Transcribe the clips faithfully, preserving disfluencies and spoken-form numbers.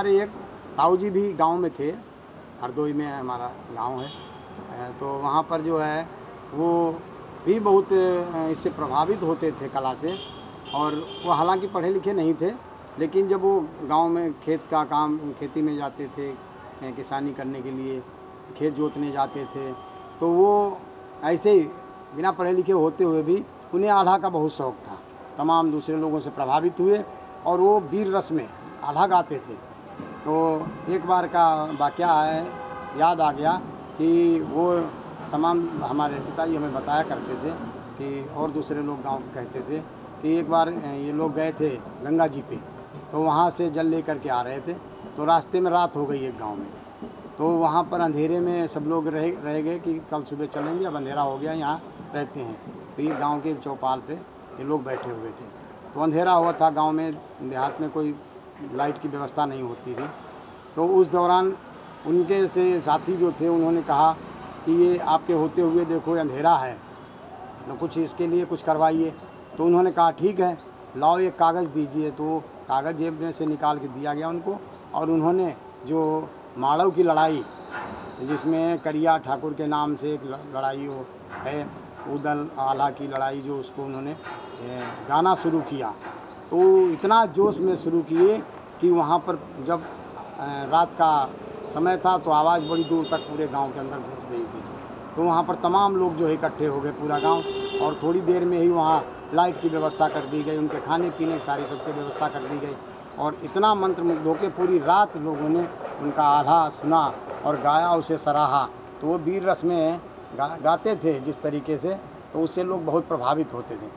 हमारे एक ताऊ जी भी गांव में थे, हरदोई में हमारा गांव है, तो वहाँ पर जो है वो भी बहुत इससे प्रभावित होते थे कला से। और वो हालांकि पढ़े लिखे नहीं थे, लेकिन जब वो गांव में खेत का काम, खेती में जाते थे, किसानी करने के लिए खेत जोतने जाते थे, तो वो ऐसे ही बिना पढ़े लिखे होते हुए भी उन्हें आल्हा का बहुत शौक़ था। तमाम दूसरे लोगों से प्रभावित हुए और वो वीर रस में आल्हा गाते थे। तो एक बार का वाक़या है, याद आ गया कि वो तमाम हमारे पिताजी हमें बताया करते थे कि और दूसरे लोग गांव के कहते थे कि एक बार ये लोग गए थे गंगा जी पे, तो वहाँ से जल लेकर के आ रहे थे, तो रास्ते में रात हो गई एक गांव में। तो वहाँ पर अंधेरे में सब लोग रह रह गए कि कल सुबह चलेंगे, अब अंधेरा हो गया, यहाँ रहते हैं। तो ये गांव के चौपाल पे ये लोग बैठे हुए थे, तो अंधेरा हुआ था गांव में, देहात में कोई लाइट की व्यवस्था नहीं होती थी। तो उस दौरान उनके से साथी जो थे उन्होंने कहा कि ये आपके होते हुए देखो अंधेरा है, तो कुछ इसके लिए कुछ करवाइए। तो उन्होंने कहा ठीक है, लाओ एक कागज़ दीजिए। तो कागज़ जेब में से निकाल के दिया गया उनको, और उन्होंने जो माड़व की लड़ाई, जिसमें करिया ठाकुर के नाम से एक लड़ाई वो है, उदल आल्हा की लड़ाई, जो उसको उन्होंने गाना शुरू किया। तो इतना जोश में शुरू किए कि वहाँ पर जब रात का समय था तो आवाज़ बड़ी दूर तक पूरे गांव के अंदर पहुँच गई थी। तो वहाँ पर तमाम लोग जो है इकट्ठे हो गए, पूरा गांव, और थोड़ी देर में ही वहाँ लाइट की व्यवस्था कर दी गई, उनके खाने पीने की सारी सबकी व्यवस्था कर दी गई। और इतना मंत्रमुग्ध होकर पूरी रात लोगों ने उनका आल्हा सुना और गाया, उसे सराहा। तो वो वीर रस में गा, गाते थे जिस तरीके से, तो उससे लोग बहुत प्रभावित होते थे।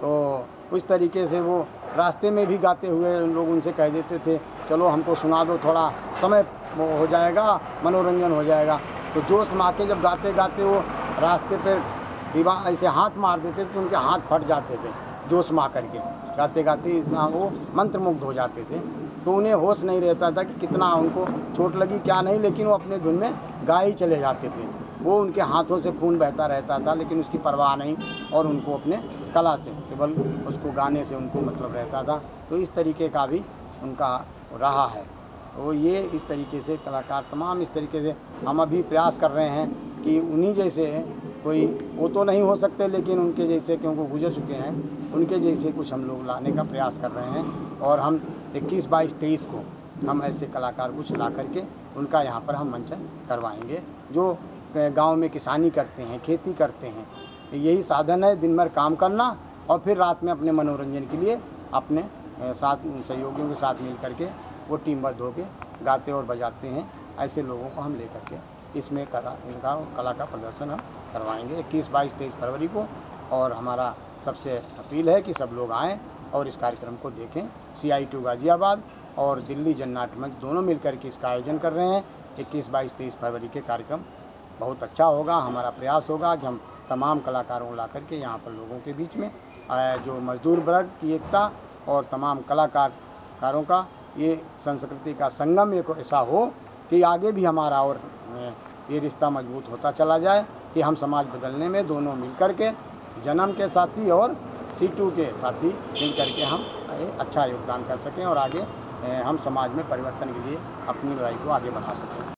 तो उस तरीके से वो रास्ते में भी गाते हुए लोग उनसे कह देते थे चलो हमको सुना दो, थोड़ा समय हो जाएगा, मनोरंजन हो जाएगा। तो जोश में आके जब गाते गाते वो रास्ते पे दीवार ऐसे हाथ मार देते थे तो उनके हाथ फट जाते थे, जोश में आकर के गाते गाते इतना वो मंत्रमुग्ध हो जाते थे। तो उन्हें होश नहीं रहता था कि कितना उनको चोट लगी क्या नहीं, लेकिन वो अपने धुन में गा ही चले जाते थे। वो उनके हाथों से खून बहता रहता था, लेकिन उसकी परवाह नहीं, और उनको अपने कला से, केवल उसको गाने से उनको मतलब रहता था। तो इस तरीके का भी उनका रहा है। तो ये इस तरीके से कलाकार तमाम इस तरीके से हम अभी प्रयास कर रहे हैं कि उन्हीं जैसे कोई, वो तो नहीं हो सकते, लेकिन उनके जैसे, क्योंकि गुजर चुके हैं, उनके जैसे कुछ हम लोग लाने का प्रयास कर रहे हैं। और हम इक्कीस बाईस तेईस को हम ऐसे कलाकार कुछ ला करके उनका यहाँ पर हम मंचन करवाएंगे, जो गांव में किसानी करते हैं, खेती करते हैं। यही साधन है, दिन भर काम करना और फिर रात में अपने मनोरंजन के लिए अपने साथ सहयोगियों के साथ मिल करके वो टीमबद्ध होकर गाते और बजाते हैं। ऐसे लोगों को हम लेकर के इसमें कला इनका कला का प्रदर्शन हम करवाएंगे इक्कीस बाईस तेईस फरवरी को। और हमारा सबसे अपील है कि सब लोग आएँ और इस कार्यक्रम को देखें। C I T U Ghaziabad और दिल्ली जननाट्य मंच दोनों मिलकर के इसका आयोजन कर रहे हैं। इक्कीस बाईस तेईस फरवरी के कार्यक्रम बहुत अच्छा होगा। हमारा प्रयास होगा कि हम तमाम कलाकारों को ला करके यहाँ पर लोगों के बीच में जो मजदूर वर्ग की एकता और तमाम कलाकारों का ये संस्कृति का संगम एक ऐसा हो कि आगे भी हमारा और ये रिश्ता मजबूत होता चला जाए, कि हम समाज बदलने में दोनों मिलकर के, जन्म के साथी और सी टू के साथी मिल करके हम अच्छा योगदान कर सकें और आगे हम समाज में परिवर्तन के लिए अपनी लड़ाई को आगे बढ़ा सकें।